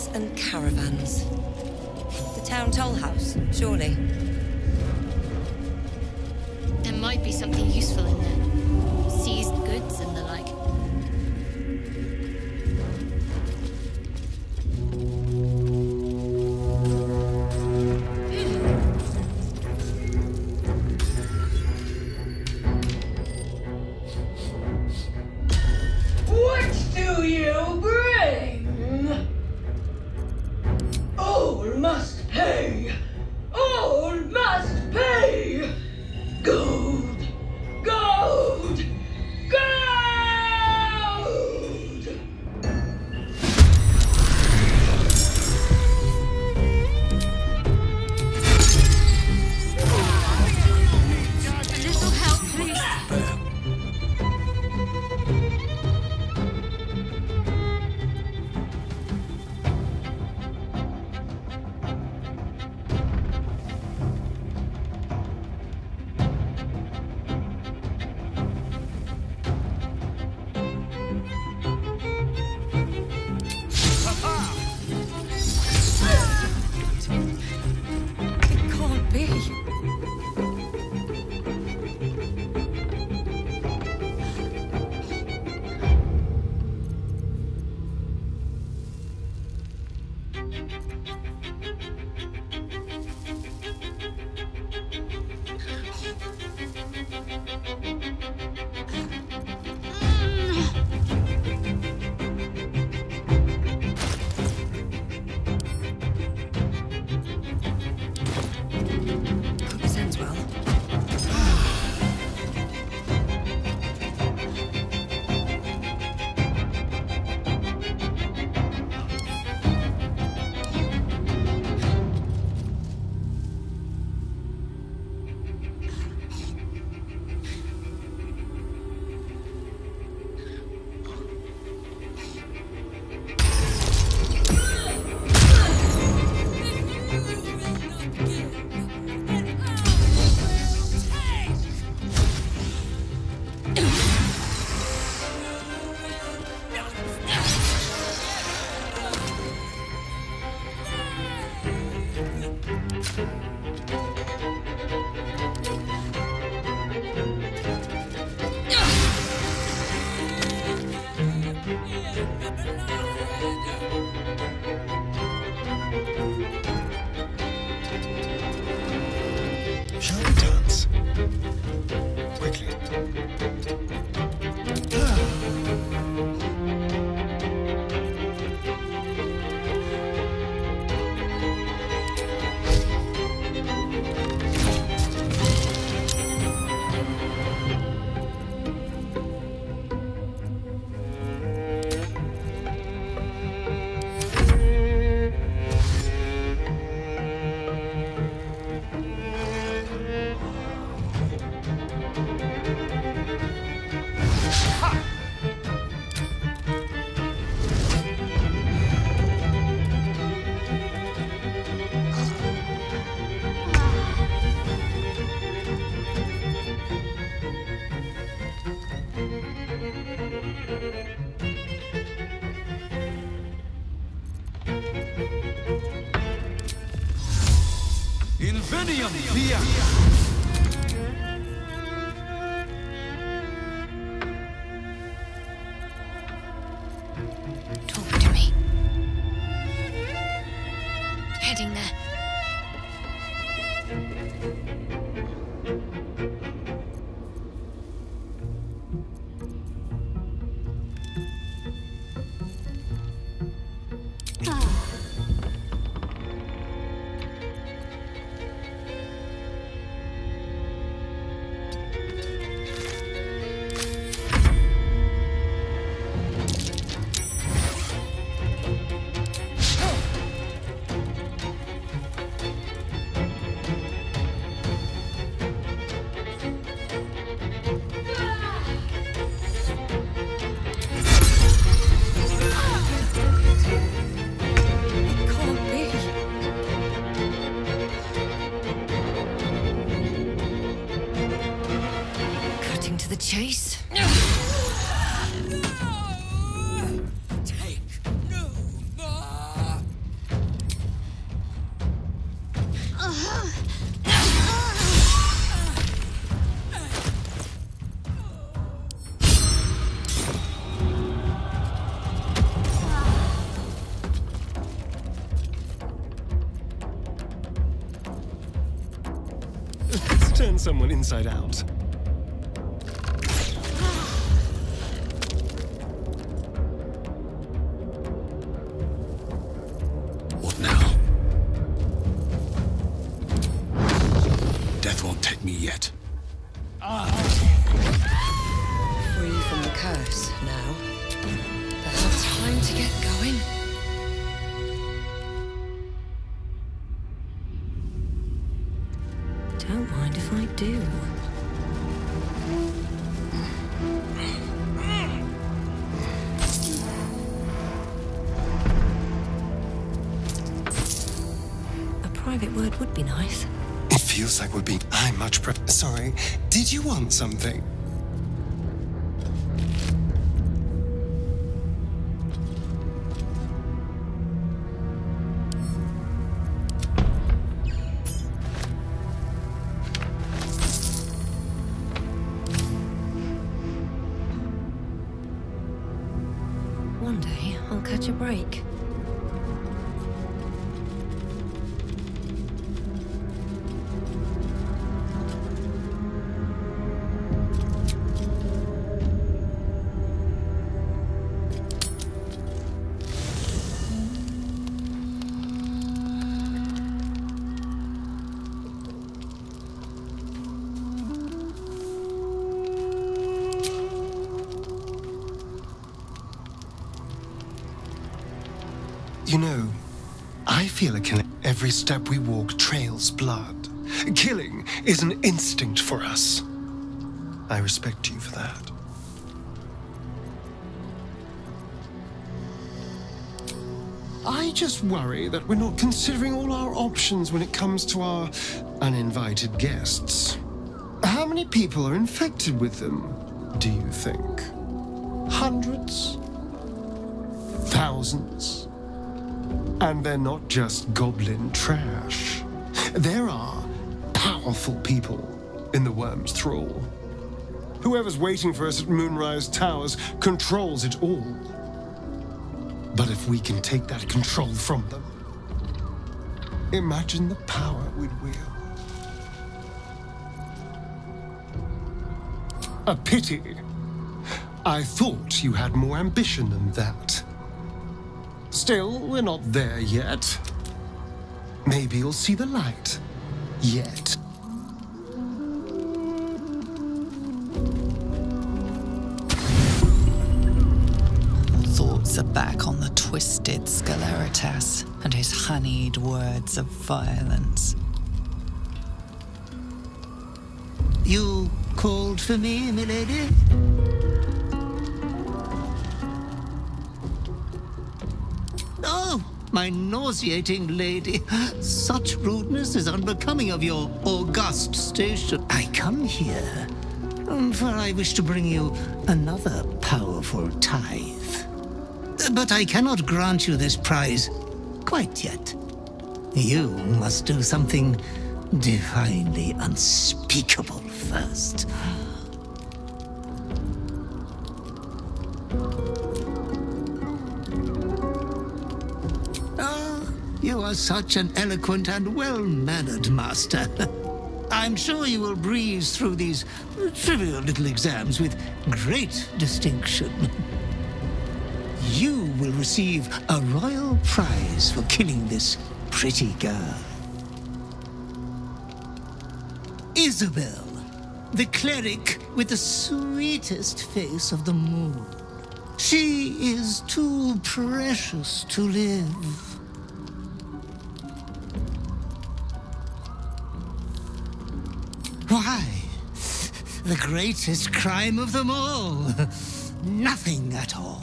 and caravans. The town toll house, surely. There might be something useful in there. Seized goods and the like. What do you bring? All must pay! All must pay! Gold! Gold! Gold! A little help, please. It can't be. Hope this ends well. Shall we dance? Quickly. Inveniam via! Talk to me. Heading there. turn someone inside out. What now? Death won't take me yet. Free from the curse now. Perhaps time to get going. Don't mind if I do. A private word would be nice. It feels like we're being... I'm much Sorry, did you want something? One day, I'll catch a break. You know, I feel every step we walk trails blood. Killing is an instinct for us. I respect you for that. I just worry that we're not considering all our options when it comes to our uninvited guests. How many people are infected with them, do you think? Hundreds? Thousands? And they're not just goblin trash. There are powerful people in the Worm's thrall. Whoever's waiting for us at Moonrise Towers controls it all. But if we can take that control from them, imagine the power we'd wield. A pity. I thought you had more ambition than that. Still, we're not there yet. Maybe you'll see the light. Yet. Thoughts are back on the twisted Sceleritas and his honeyed words of violence. You called for me, milady? Oh, my nauseating lady. Such rudeness is unbecoming of your august station. I come here, for I wish to bring you another powerful tithe. But I cannot grant you this prize quite yet. You must do something divinely unspeakable first. You are such an eloquent and well-mannered master. I'm sure you will breeze through these trivial little exams with great distinction. You will receive a royal prize for killing this pretty girl. Isabel, the cleric with the sweetest face of them all. She is too precious to live. Why? The greatest crime of them all. Nothing at all.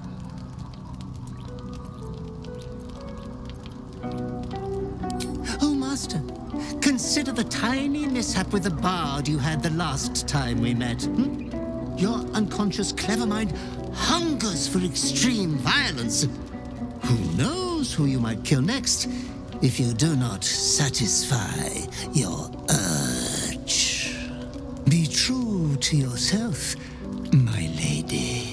Oh, Master, consider the tiny mishap with the bard you had the last time we met. Your unconscious clever mind hungers for extreme violence. Who knows who you might kill next if you do not satisfy your urge. Be true to yourself, my lady.